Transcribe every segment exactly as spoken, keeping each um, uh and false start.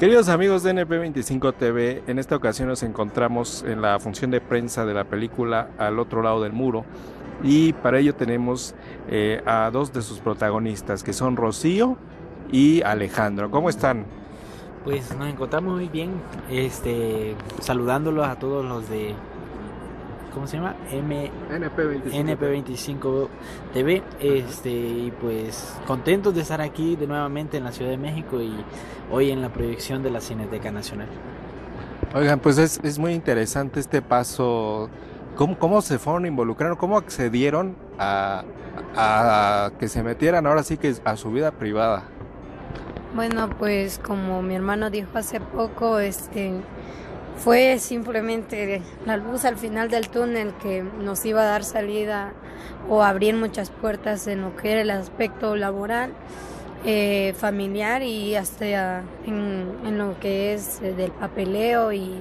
Queridos amigos de N P veinticinco T V, en esta ocasión nos encontramos en la función de prensa de la película Al otro lado del muro y para ello tenemos eh, a dos de sus protagonistas que son Rocío y Alejandro. ¿Cómo están? Pues nos encontramos muy bien, este, saludándolos a todos los de, ¿cómo se llama? M N P veinticinco. N P veinticinco T V, este, y pues contentos de estar aquí de nuevamente en la Ciudad de México y hoy en la proyección de la Cineteca Nacional. Oigan, pues es, es muy interesante este paso. ¿Cómo, cómo se fueron involucrando? ¿Cómo accedieron a, a que se metieran ahora sí que a su vida privada? Bueno, pues como mi hermano dijo hace poco, este fue simplemente la luz al final del túnel que nos iba a dar salida o abrir muchas puertas en lo que era el aspecto laboral, eh, familiar y hasta en, en lo que es eh, del papeleo y,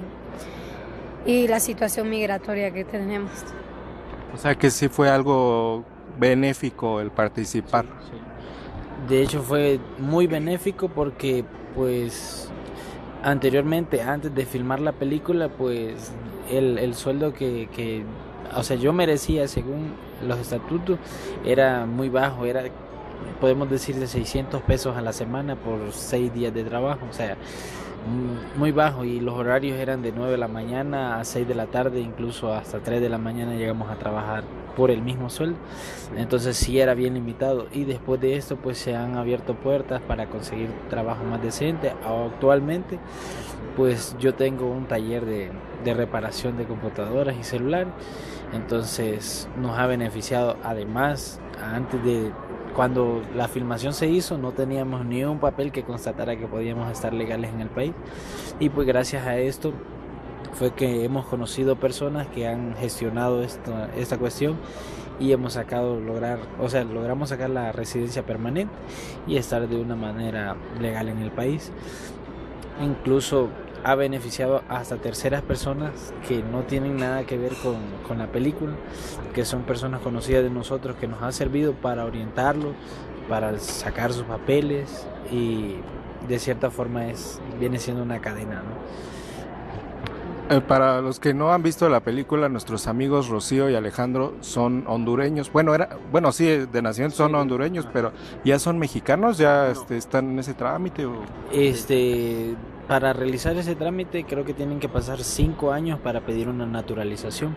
y la situación migratoria que tenemos. O sea que sí fue algo benéfico el participar. Sí, sí. De hecho fue muy benéfico porque pues anteriormente, antes de filmar la película, pues el, el sueldo que, que, o sea, yo merecía según los estatutos era muy bajo, era, podemos decir, de seiscientos pesos a la semana por seis días de trabajo, o sea, muy bajo, y los horarios eran de nueve de la mañana a seis de la tarde, incluso hasta tres de la mañana llegamos a trabajar por el mismo sueldo. Entonces sí era bien limitado, y después de esto pues se han abierto puertas para conseguir trabajo más decente. Actualmente pues yo tengo un taller de, de reparación de computadoras y celulares, entonces nos ha beneficiado. Además, antes de cuando la filmación se hizo no teníamos ni un papel que constatara que podíamos estar legales en el país, y pues gracias a esto fue que hemos conocido personas que han gestionado esta, esta cuestión y hemos sacado lograr, o sea, logramos sacar la residencia permanente y estar de una manera legal en el país. Incluso ha beneficiado hasta terceras personas que no tienen nada que ver con, con la película, que son personas conocidas de nosotros, que nos ha servido para orientarlos, para sacar sus papeles, y de cierta forma es viene siendo una cadena, ¿no? Eh, para los que no han visto la película, nuestros amigos Rocío y Alejandro son hondureños. Bueno, era, bueno, sí, de nacimiento son hondureños, pero ¿ya son mexicanos? ¿Ya este, están en ese trámite? O... Este, para realizar ese trámite creo que tienen que pasar cinco años para pedir una naturalización.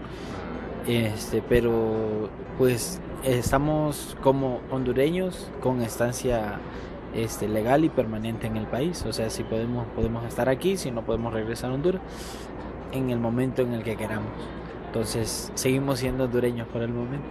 Este, pero pues estamos como hondureños con estancia este, legal y permanente en el país. O sea, si podemos, podemos estar aquí, si no podemos regresar a Honduras en el momento en el que queramos. Entonces seguimos siendo hondureños por el momento.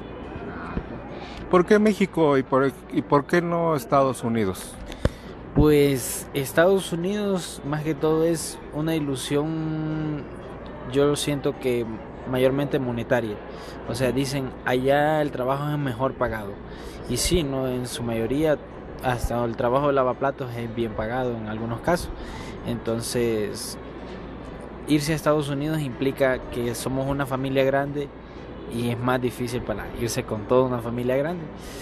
¿Por qué México y por, y por qué no Estados Unidos? Pues Estados Unidos más que todo es una ilusión, yo siento que mayormente monetaria. O sea, dicen allá el trabajo es mejor pagado, y sí, no, en su mayoría hasta el trabajo de lavaplatos es bien pagado en algunos casos. Entonces irse a Estados Unidos implica que somos una familia grande y es más difícil para irse con toda una familia grande.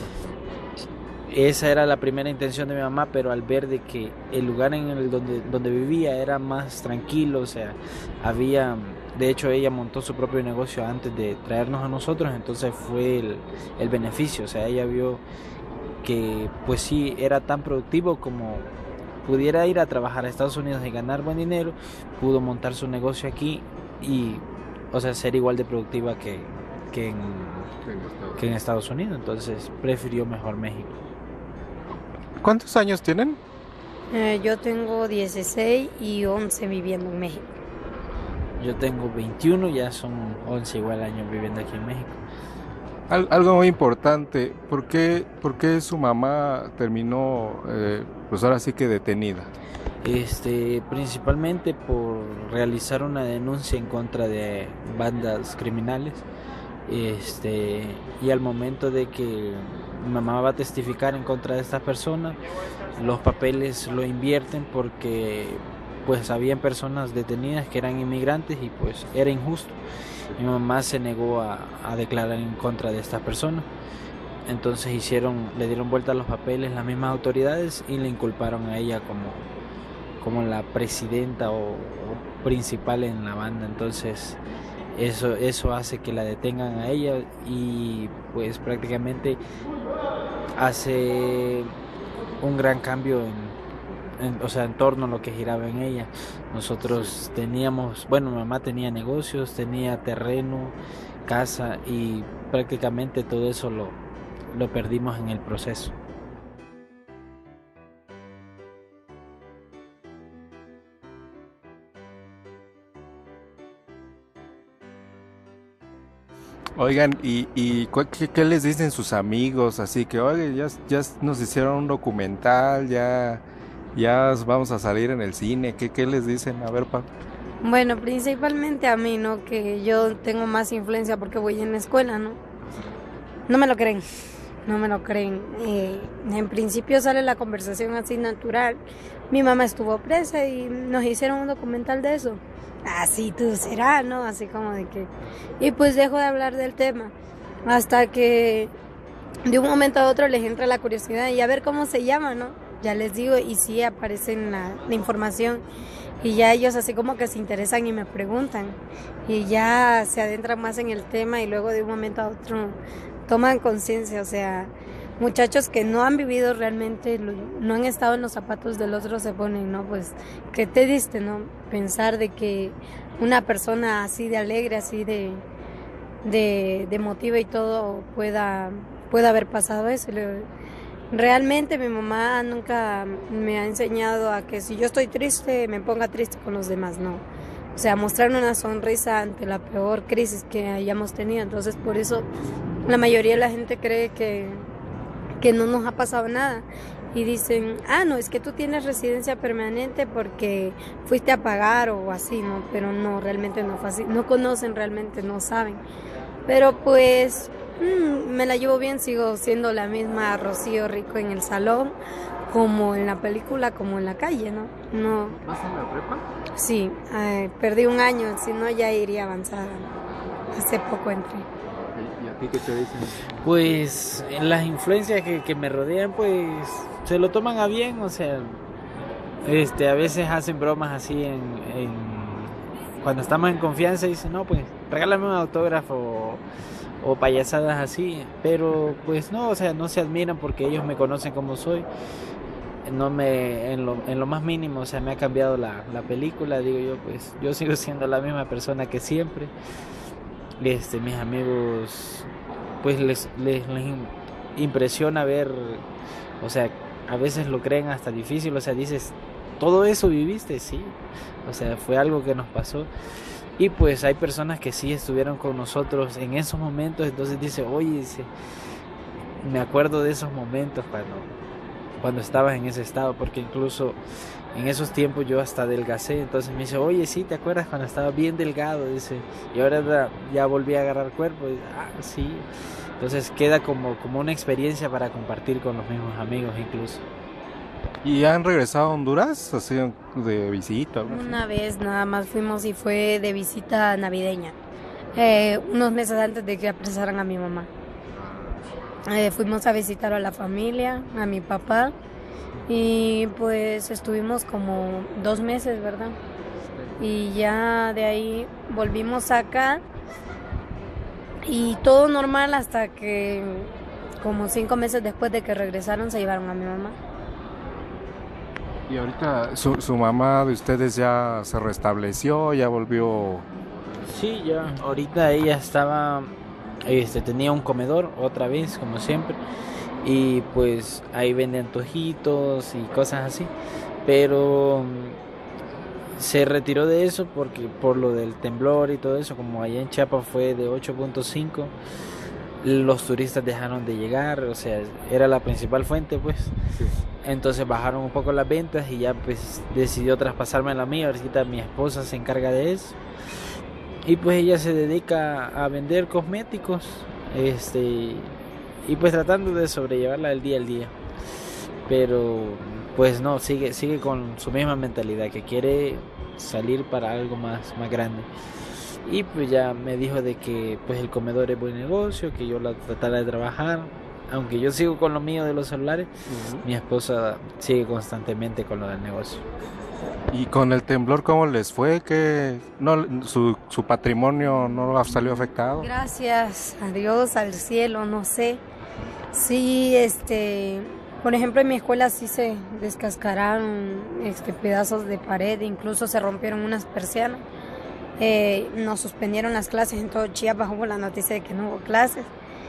Esa era la primera intención de mi mamá, pero al ver de que el lugar en el donde, donde vivía era más tranquilo, o sea, había, de hecho ella montó su propio negocio antes de traernos a nosotros, entonces fue el, el beneficio. O sea, ella vio que pues sí era tan productivo como pudiera ir a trabajar a Estados Unidos y ganar buen dinero, pudo montar su negocio aquí y, o sea, ser igual de productiva que, que, en, que en Estados Unidos. Entonces prefirió mejor México. ¿Cuántos años tienen? Eh, yo tengo dieciséis y once viviendo en México. Yo tengo veintiuno, ya son once igual años viviendo aquí en México. Al, algo muy importante, ¿por qué, por qué su mamá terminó, eh, pues ahora sí que detenida? Este, principalmente por realizar una denuncia en contra de bandas criminales. Este, y al momento de que mi mamá va a testificar en contra de estas personas, los papeles lo invierten porque pues habían personas detenidas que eran inmigrantes y pues era injusto. Mi mamá se negó a, a declarar en contra de estas personas. Entonces hicieron, le dieron vuelta a los papeles las mismas autoridades y le inculparon a ella como como la presidenta o, o principal en la banda, entonces eso eso hace que la detengan a ella y pues prácticamente hace un gran cambio en, en, o sea, en torno a lo que giraba en ella. Nosotros teníamos, bueno, mi mamá tenía negocios, tenía terreno, casa y prácticamente todo eso lo, lo perdimos en el proceso. Oigan, ¿y, y qué, qué les dicen sus amigos? Así que, oye, ya, ya nos hicieron un documental, ya, ya vamos a salir en el cine. ¿Qué, qué les dicen? A ver, Pau. Bueno, principalmente a mí, ¿no? Que yo tengo más influencia porque voy en la escuela, ¿no? No me lo creen, no me lo creen. Eh, en principio sale la conversación así natural. Mi mamá estuvo presa y nos hicieron un documental de eso. Así tú serás, ¿no? Así como de que... Y pues dejo de hablar del tema hasta que de un momento a otro les entra la curiosidad y a ver cómo se llama, ¿no? Ya les digo, y sí aparece en la, la información y ya ellos así como que se interesan y me preguntan y ya se adentran más en el tema y luego de un momento a otro toman conciencia, o sea, muchachos que no han vivido realmente, no han estado en los zapatos del otro se ponen, ¿no? Pues, ¿qué te diste, no? Pensar de que una persona así de alegre, así de, de, de emotiva y todo pueda, pueda haber pasado eso. Realmente mi mamá nunca me ha enseñado a que si yo estoy triste, me ponga triste con los demás, no. O sea, mostrar una sonrisa ante la peor crisis que hayamos tenido. Entonces, por eso la mayoría de la gente cree que que no nos ha pasado nada y dicen, ah, no, es que tú tienes residencia permanente porque fuiste a pagar o así, ¿no? Pero no, realmente no fue así, no conocen realmente, no saben. Pero pues mmm, me la llevo bien, sigo siendo la misma Rocío Rico en el salón, como en la película, como en la calle, ¿no? no ¿Vas en la prepa? Sí, eh, perdí un año, si no ya iría avanzada. Hace poco entré. ¿Y a ti qué te dicen? Pues las influencias que, que me rodean, pues se lo toman a bien, o sea, este, a veces hacen bromas así en, en cuando estamos en confianza y dicen, no, pues regálame un autógrafo o, o payasadas así, pero pues no, o sea, no se admiran porque ellos me conocen como soy. No me, en lo, en lo más mínimo, o sea, me ha cambiado la, la película, digo yo, pues yo sigo siendo la misma persona que siempre. Este, mis amigos, pues les, les, les impresiona ver, o sea, a veces lo creen hasta difícil, o sea, dices, ¿todo eso viviste? Sí, o sea, fue algo que nos pasó. Y pues hay personas que sí estuvieron con nosotros en esos momentos, entonces dice, oye, dice, me acuerdo de esos momentos cuando, cuando estabas en ese estado, porque incluso en esos tiempos yo hasta adelgacé, entonces me dice, oye, sí, ¿te acuerdas cuando estaba bien delgado? Dice, y ahora ya volví a agarrar cuerpo. Y, ah, sí. Entonces queda como, como una experiencia para compartir con los mismos amigos incluso. ¿Y han regresado a Honduras? ¿Así de visita? ¿Algo así? Una vez nada más fuimos y fue de visita navideña, eh, unos meses antes de que apresaran a mi mamá. Eh, fuimos a visitar a la familia, a mi papá. Y pues estuvimos como dos meses, ¿verdad? Y ya de ahí volvimos acá y todo normal hasta que como cinco meses después de que regresaron se llevaron a mi mamá. ¿Y ahorita su, su mamá de ustedes ya se restableció, ya volvió? Sí, ya. Ahorita ella estaba, este, tenía un comedor otra vez, como siempre. Y pues ahí venden antojitos y cosas así, pero se retiró de eso porque por lo del temblor y todo eso, como allá en Chiapas fue de ocho punto cinco, los turistas dejaron de llegar, o sea, era la principal fuente, pues. Sí. Entonces bajaron un poco las ventas y ya pues decidió traspasarme a la mía. Ahorita mi esposa se encarga de eso y pues ella se dedica a vender cosméticos, este y pues tratando de sobrellevarla del día al día, pero pues no, sigue sigue con su misma mentalidad, que quiere salir para algo más, más grande. Y pues ya me dijo de que pues el comedor es buen negocio, que yo la tratara de trabajar, aunque yo sigo con lo mío de los celulares. Uh-huh. Mi esposa sigue constantemente con lo del negocio. ¿Y con el temblor cómo les fue? ¿Que no, su, su patrimonio no salió afectado? Gracias a Dios, al cielo, no sé. Sí, este, por ejemplo, en mi escuela sí se descascararon este, pedazos de pared, incluso se rompieron unas persianas. Eh, nos suspendieron las clases en todo Chiapas, hubo la noticia de que no hubo clases.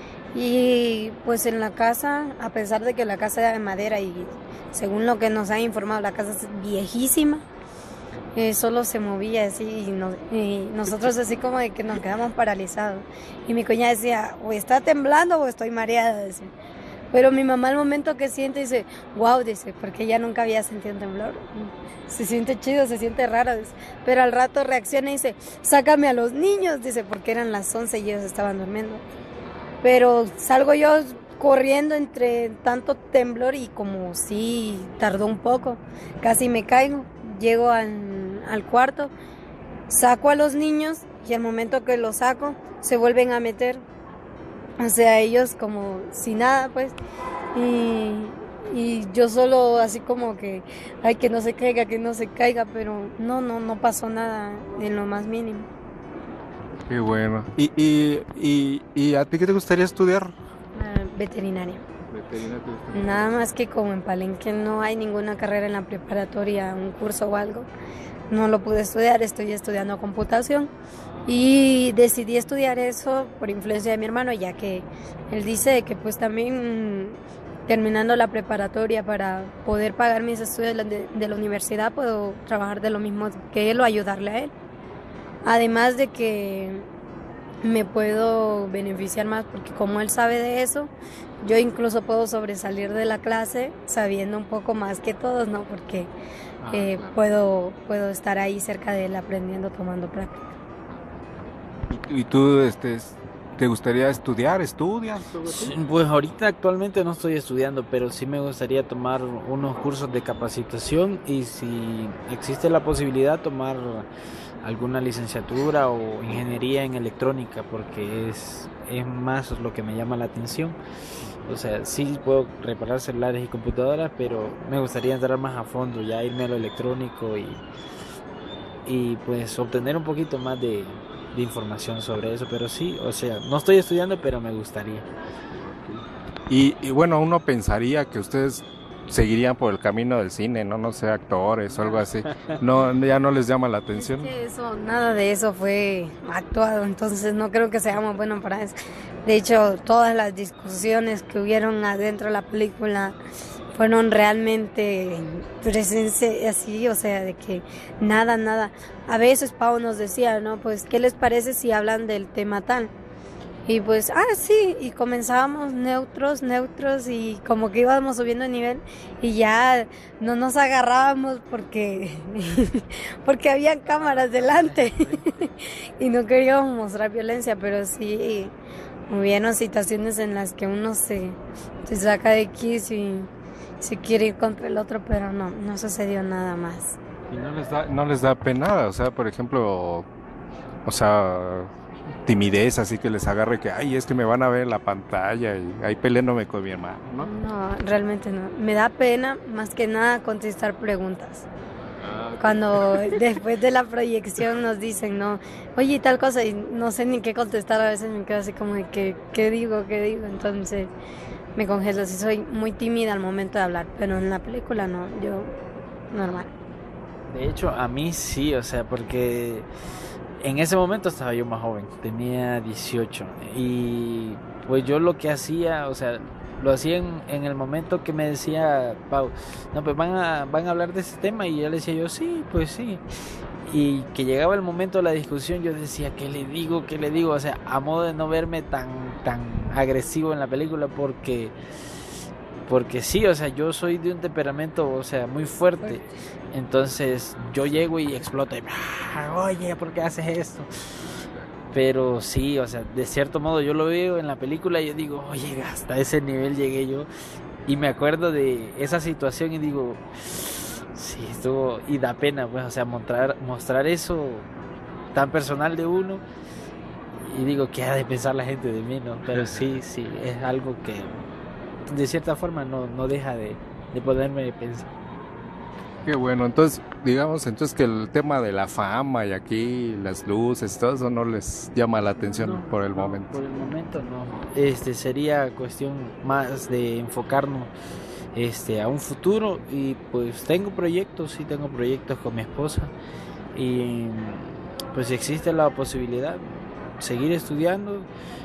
Y pues en la casa, a pesar de que la casa era de madera y según lo que nos han informado, la casa es viejísima, eh, solo se movía así y, no, y nosotros así como de que nos quedamos paralizados. Y mi cuñada decía, o está temblando o estoy mareada, decía. Pero mi mamá al momento que siente dice, wow, dice, porque ella nunca había sentido un temblor. Se siente chido, se siente raro, dice. Pero al rato reacciona y dice, sácame a los niños, dice, porque eran las once y ellos estaban durmiendo. Pero salgo yo corriendo entre tanto temblor y como sí tardó un poco, casi me caigo. Llego al, al cuarto, saco a los niños y al momento que los saco se vuelven a meter. O sea, ellos como si nada, pues. Y, y yo solo así como que, ay, que no se caiga, que no se caiga, pero no, no, no pasó nada en lo más mínimo. Qué bueno. ¿Y, y, y, y a ti qué te gustaría estudiar? Uh, veterinaria. Veterinaria. Nada más que como en Palenque no hay ninguna carrera en la preparatoria, un curso o algo, no lo pude estudiar, estoy estudiando computación y decidí estudiar eso por influencia de mi hermano, ya que él dice que pues también terminando la preparatoria para poder pagar mis estudios de, de la universidad puedo trabajar de lo mismo que él o ayudarle a él. Además de que me puedo beneficiar más porque como él sabe de eso, yo incluso puedo sobresalir de la clase sabiendo un poco más que todos, ¿no? Porque ah, eh, claro. puedo, puedo estar ahí cerca de él aprendiendo, tomando práctica. ¿Y, y tú este, te gustaría estudiar? ¿Estudias? Pues ahorita actualmente no estoy estudiando, pero sí me gustaría tomar unos cursos de capacitación y si existe la posibilidad tomar alguna licenciatura o ingeniería en electrónica, porque es, es más lo que me llama la atención. O sea, sí puedo reparar celulares y computadoras, pero me gustaría entrar más a fondo, ya irme a lo electrónico y, y pues obtener un poquito más de, de información sobre eso. Pero sí, o sea, no estoy estudiando, pero me gustaría. Y, y bueno, uno pensaría que ustedes seguirían por el camino del cine, no no sé, actores o algo así. No, ya no les llama la atención. Es que eso, nada de eso fue actuado, entonces no creo que seamos buenos para eso. De hecho, todas las discusiones que hubieron adentro de la película fueron realmente presencia así, o sea, de que nada, nada. A veces Pau nos decía, ¿no? Pues, ¿qué les parece si hablan del tema tal? Y pues, ah, sí, y comenzábamos neutros, neutros, y como que íbamos subiendo de nivel, y ya no nos agarrábamos porque, porque había cámaras delante, y no queríamos mostrar violencia, pero sí, hubieron situaciones en las que uno se, se saca de quicio y se quiere ir contra el otro, pero no, no sucedió nada más. ¿Y no les da, no les da pena? O sea, por ejemplo, o sea... timidez, así que les agarre que, ay, es que me van a ver en la pantalla y ahí peleándome con mi hermano, ¿no? No, realmente no. Me da pena, más que nada, contestar preguntas. Ah, okay. Cuando después de la proyección nos dicen, no, oye, tal cosa, y no sé ni qué contestar, a veces me quedo así como de, ¿qué, qué digo, qué digo? Entonces me congelo, así soy muy tímida al momento de hablar, pero en la película no, yo, normal. De hecho, a mí sí, o sea, porque... en ese momento estaba yo más joven, tenía dieciocho y pues yo lo que hacía, o sea, lo hacía en, en el momento que me decía Pau, no, pues van a, van a hablar de ese tema y yo le decía yo, sí, pues sí, y que llegaba el momento de la discusión yo decía, ¿qué le digo? ¿Qué le digo? O sea, a modo de no verme tan, tan agresivo en la película porque... porque sí, o sea, yo soy de un temperamento, o sea, muy fuerte. Entonces yo llego y exploto y, ah, oye, ¿por qué haces esto? Pero sí, o sea, de cierto modo yo lo veo en la película y yo digo, oye, hasta ese nivel llegué yo. Y me acuerdo de esa situación y digo, sí, estuvo, y da pena, pues, o sea, mostrar, mostrar eso tan personal de uno. Y digo, ¿qué ha de pensar la gente de mí, no? Pero sí, sí, es algo que... de cierta forma no, no deja de, de poderme pensar. Qué bueno, entonces digamos entonces que el tema de la fama y aquí las luces, todo eso no les llama la atención No, por el no, momento. por el momento no. Este sería cuestión más de enfocarnos este a un futuro, y pues tengo proyectos, sí tengo proyectos con mi esposa, y pues si existe la posibilidad seguir estudiando,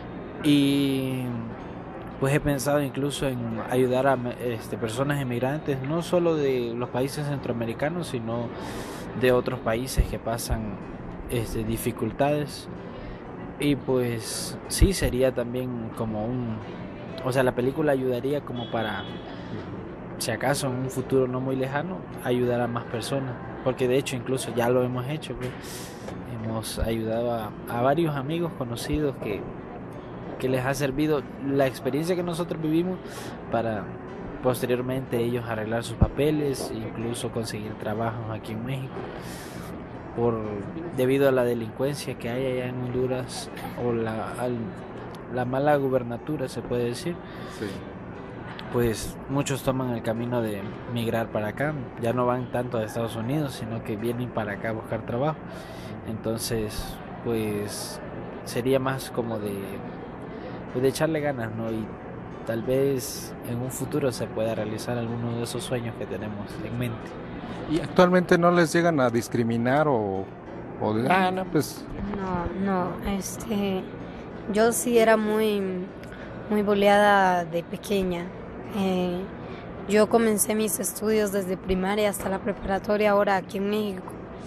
y pues he pensado incluso en ayudar a este, personas emigrantes, no solo de los países centroamericanos, sino de otros países que pasan este, dificultades. Y pues sí, sería también como un... O sea, la película ayudaría como para, si acaso en un futuro no muy lejano, ayudar a más personas. Porque de hecho incluso ya lo hemos hecho, pues. Hemos ayudado a, a varios amigos conocidos que... que les ha servido la experiencia que nosotros vivimos para posteriormente ellos arreglar sus papeles, incluso conseguir trabajos aquí en México, por debido a la delincuencia que hay allá en Honduras, o la, al, la mala gubernatura, se puede decir. Sí. Pues muchos toman el camino de migrar para acá, ya no van tanto a Estados Unidos, sino que vienen para acá a buscar trabajo. Entonces, pues sería más como de Pues de echarle ganas, ¿no? Y tal vez en un futuro se pueda realizar alguno de esos sueños que tenemos en mente. ¿Y actualmente no les llegan a discriminar o, o de, ah, no, pues... No, no, este, yo sí era muy, muy boleada de pequeña. Eh, yo comencé mis estudios desde primaria hasta la preparatoria ahora aquí en México.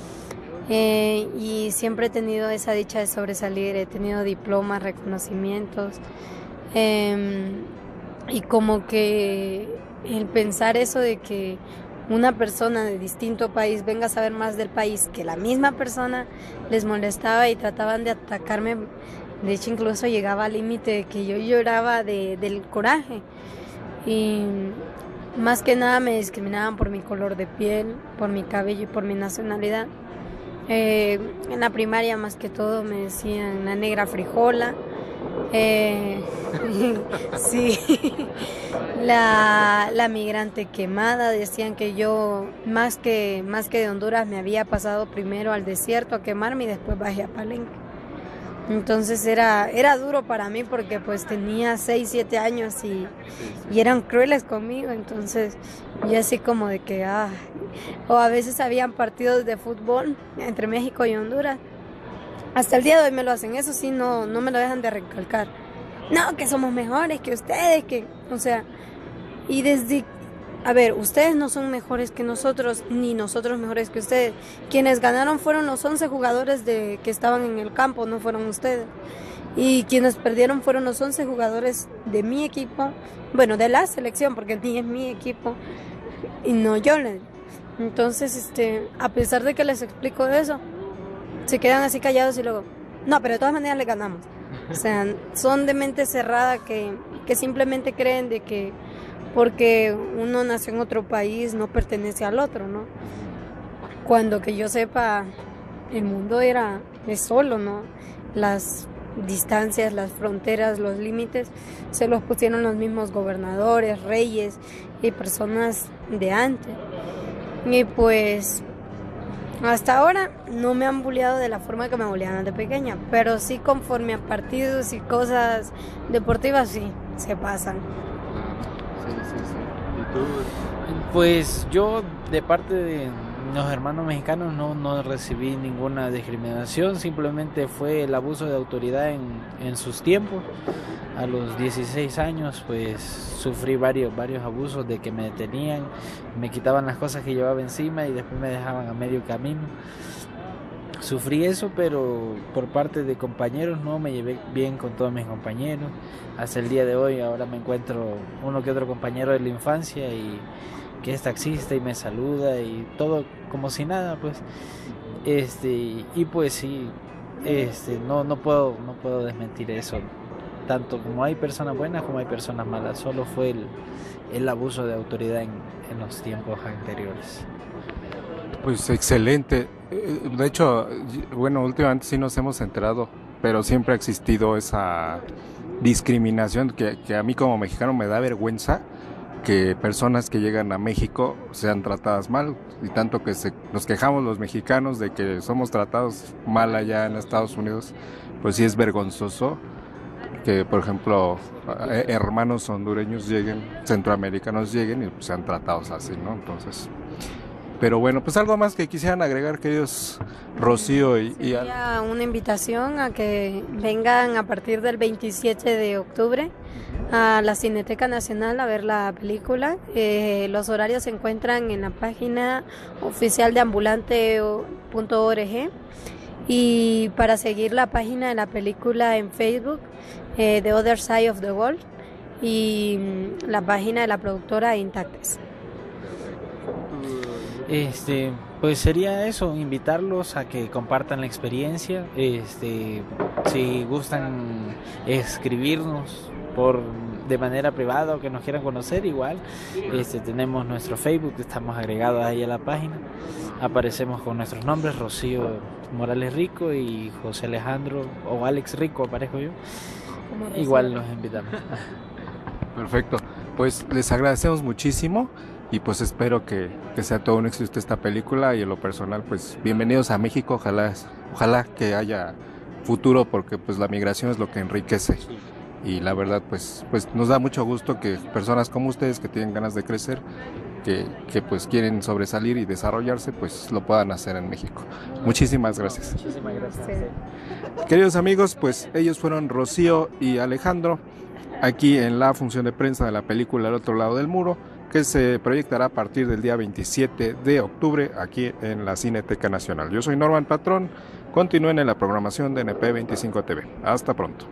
Eh, y siempre he tenido esa dicha de sobresalir, he tenido diplomas, reconocimientos, eh, y como que el pensar eso de que una persona de distinto país venga a saber más del país que la misma persona, les molestaba y trataban de atacarme. De hecho incluso llegaba al límite de que yo lloraba de, del coraje, y más que nada me discriminaban por mi color de piel, por mi cabello y por mi nacionalidad. Eh, en la primaria más que todo me decían la negra frijola, eh, sí, la, la migrante quemada. Decían que yo más que, más que de Honduras me había pasado primero al desierto a quemarme y después bajé a Palenque. Entonces era, era duro para mí porque pues tenía seis, siete años y, y eran crueles conmigo. Entonces yo así como de que, ah, o a veces habían partidos de fútbol entre México y Honduras. Hasta el día de hoy me lo hacen, eso sí, no, no me lo dejan de recalcar. No, que somos mejores que ustedes, que, o sea, y desde... A ver, ustedes no son mejores que nosotros, ni nosotros mejores que ustedes. Quienes ganaron fueron los once jugadores de, que estaban en el campo, no fueron ustedes. Y quienes perdieron fueron los once jugadores de mi equipo, bueno, de la selección, porque ni es mi equipo, y no yo. Entonces, este, a pesar de que les explico eso, se quedan así callados y luego, no, pero de todas maneras le ganamos. O sea, son de mente cerrada que, que simplemente creen de que porque uno nació en otro país no pertenece al otro, ¿no? Cuando que yo sepa, el mundo era es solo, ¿no? Las distancias, las fronteras, los límites se los pusieron los mismos gobernadores, reyes y personas de antes. Y pues hasta ahora no me han bulleado de la forma que me bulleaban de pequeña, pero sí conforme a partidos y cosas deportivas sí se pasan. Sí, sí, sí. ¿Y tú? Pues yo, de parte de los hermanos mexicanos, no, no recibí ninguna discriminación, simplemente fue el abuso de autoridad en, en sus tiempos. A los dieciséis años pues sufrí varios, varios abusos de que me detenían, me quitaban las cosas que llevaba encima y después me dejaban a medio camino. Sufrí eso, pero por parte de compañeros no, me llevé bien con todos mis compañeros. Hasta el día de hoy ahora me encuentro uno que otro compañero de la infancia y que es taxista y me saluda y todo como si nada, pues. Este, y pues sí, este, no, no puedo, no puedo desmentir eso. Tanto como hay personas buenas como hay personas malas, solo fue el, el abuso de autoridad en, en los tiempos anteriores. Pues excelente. De hecho, bueno, últimamente sí nos hemos enterado, pero siempre ha existido esa discriminación que, que a mí como mexicano me da vergüenza, que personas que llegan a México sean tratadas mal, y tanto que se, nos quejamos los mexicanos de que somos tratados mal allá en Estados Unidos, pues sí es vergonzoso que, por ejemplo, eh, hermanos hondureños lleguen, centroamericanos lleguen y pues, sean tratados así, ¿no? Entonces, pero bueno, pues algo más que quisieran agregar, queridos Rocío y, y Al. Sería una invitación a que vengan a partir del veintisiete de octubre a la Cineteca Nacional a ver la película. Eh, los horarios se encuentran en la página oficial de ambulante punto org, y para seguir la página de la película en Facebook, eh, The Other Side of the Wall, y mm, la página de la productora Intactes. Este, pues sería eso, invitarlos a que compartan la experiencia. Este, si gustan escribirnos por de manera privada o que nos quieran conocer, igual, este, tenemos nuestro Facebook, estamos agregados ahí a la página, aparecemos con nuestros nombres, Rocío Morales Rico y José Alejandro o Alex Rico, aparezco yo. Igual los invitamos. Perfecto, pues les agradecemos muchísimo y pues espero que, que sea todo un éxito esta película, y en lo personal pues bienvenidos a México, ojalá, ojalá que haya futuro, porque pues la migración es lo que enriquece, y la verdad pues, pues nos da mucho gusto que personas como ustedes que tienen ganas de crecer, que, que pues quieren sobresalir y desarrollarse, pues lo puedan hacer en México. Muchísimas gracias. Muchísimas gracias. Sí. Queridos amigos, pues ellos fueron Rocío y Alejandro, aquí en la función de prensa de la película El otro lado del muro, que se proyectará a partir del día veintisiete de octubre aquí en la Cineteca Nacional. Yo soy Norman Patrón, continúen en la programación de N P veinticinco T V. Hasta pronto.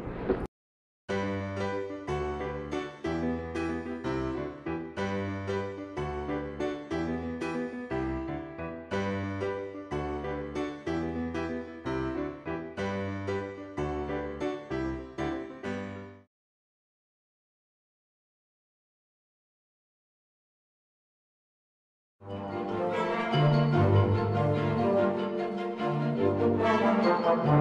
Thank you.